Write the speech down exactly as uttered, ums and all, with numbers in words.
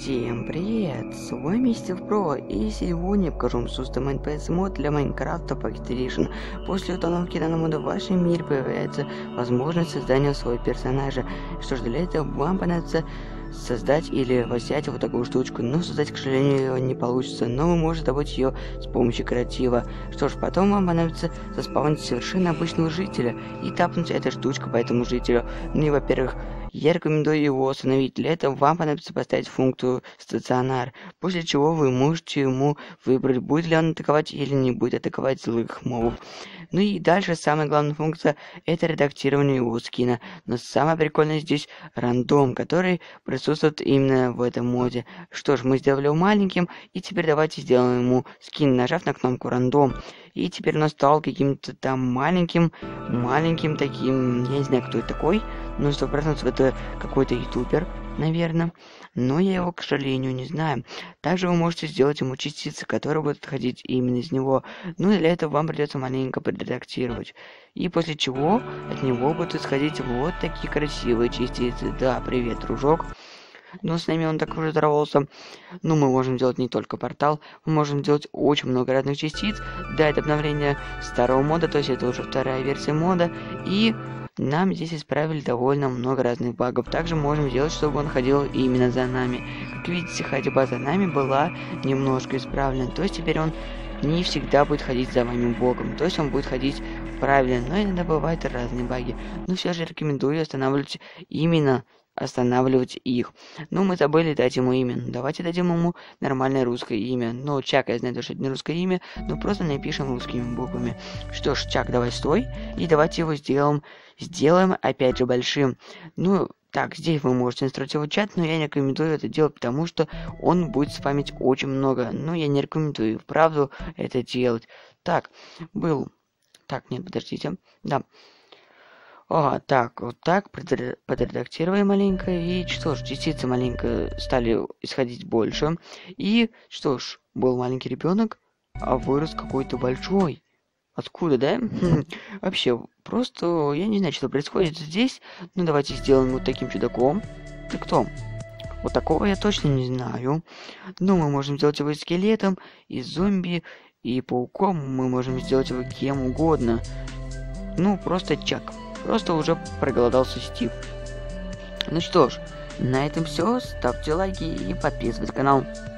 Всем привет! С вами Мистер Про, и сегодня я покажу вам Custom эн пи эс мод для Майнкрафта Pocket Edition. После установки данного мода в вашем мире появляется возможность создания своего персонажа. Что ж, для этого вам понадобится создать или взять вот такую штучку, но создать, к сожалению, ее не получится, но вы можете добыть ее с помощью креатива. Что ж, потом вам понадобится заспавнить совершенно обычного жителя и тапнуть эту штучку по этому жителю. Ну и, во-первых, я рекомендую его установить. Для этого вам понадобится поставить функцию стационар, после чего вы можете ему выбрать, будет ли он атаковать или не будет атаковать злых мобов. Ну и дальше самая главная функция — это редактирование его скина. Но самое прикольное здесь рандом, который присутствует именно в этом моде. Что ж, мы сделали его маленьким, и теперь давайте сделаем ему скин, нажав на кнопку рандом. И теперь он стал каким-то там маленьким, маленьким таким, я не знаю, кто это такой, но сто процентов это какой-то ютубер, наверное. Но я его, к сожалению, не знаю. Также вы можете сделать ему частицы, которые будут ходить именно из него. Ну и для этого вам придется маленько подредактировать. И после чего от него будут исходить вот такие красивые частицы. Да, привет, дружок. Но с нами он так уже здоровался. Ну, мы можем делать не только портал, мы можем делать очень много разных частиц. Да, это обновление старого мода, то есть это уже вторая версия мода. И нам здесь исправили довольно много разных багов. Также можем сделать, чтобы он ходил именно за нами. Как видите, ходьба за нами была немножко исправлена. То есть теперь он не всегда будет ходить за вами боком. То есть он будет ходить правильно, но иногда бывают разные баги. Но все же рекомендую останавливать именно останавливать их. Ну, мы забыли дать ему имя. Давайте дадим ему нормальное русское имя. Но Чак, я знаю, что это не русское имя, но просто напишем русскими буквами. Что ж, Чак, давай стой. И давайте его сделаем, сделаем опять же большим. Ну, так, здесь вы можете настроить его чат, но я не рекомендую это делать, потому что он будет спамить очень много. Но я не рекомендую, вправду, это делать. Так, был... Так, нет, подождите. Да. А, так, вот так, подредактировали маленько, и что ж, частицы маленько стали исходить больше. И что ж, был маленький ребенок, а вырос какой-то большой. Откуда, да? Вообще, просто я не знаю, что происходит здесь. Ну, давайте сделаем вот таким чудаком. Ты кто? Вот такого я точно не знаю. Но мы можем сделать его и скелетом, и зомби, и пауком. Мы можем сделать его кем угодно. Ну, просто Чак. Просто уже проголодался Стив. Ну что ж, на этом все. Ставьте лайки и подписывайтесь на канал.